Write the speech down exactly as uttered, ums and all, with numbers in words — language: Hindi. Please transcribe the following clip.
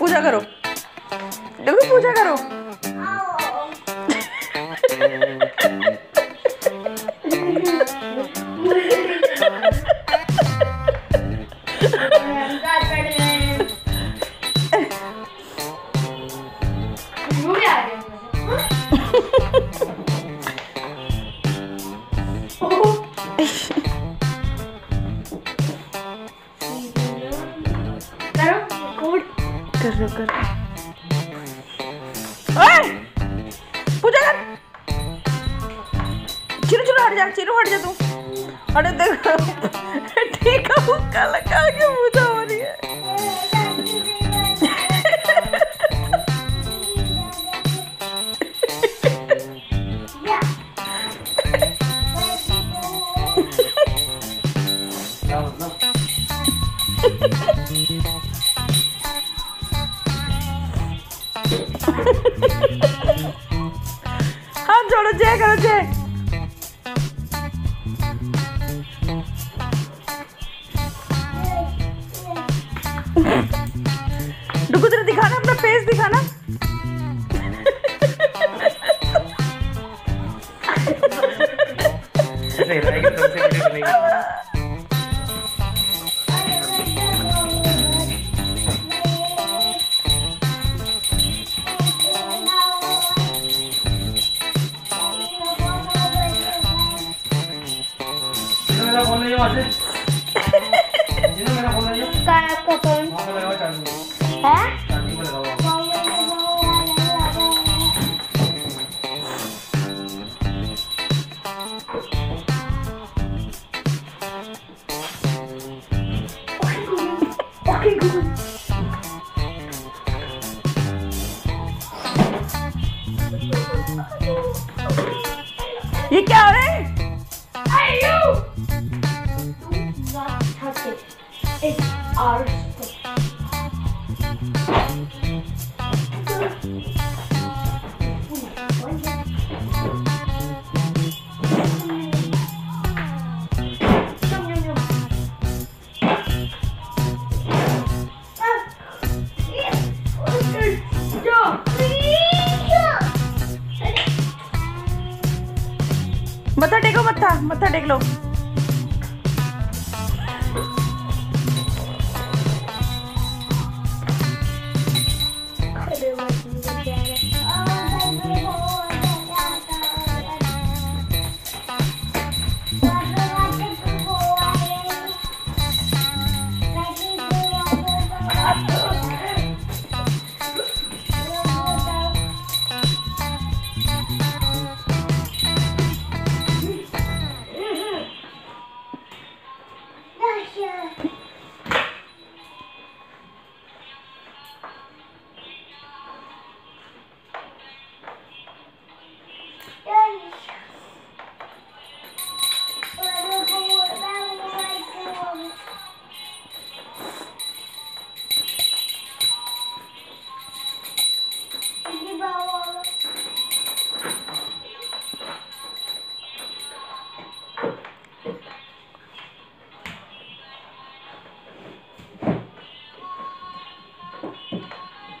पूजा करो, डुगू पूजा करो। कर रो कर पूजा कर। चिरू चिरू हट जा, चिरू हट जा तू, हट देखो ठीक है मुक्का लगा के पूजा हो रही है। हाथ जोड़ो, जय करो जय। डुगू तेरा दिखाना, अपना फेस दिखाना। मेरा फोन ले जाओ, आसे जिन्हें मेरा फोन ले जाओ। कहाँ है आपका फोन? वहाँ पे लगाओ चार्जिंग में। हैं? चार्जिंग में लगाओ। ये क्या हो रहा है? Hey you! Do not touch it. It's our stuff. मत्था टेको, मत्था मत्था टेक लो।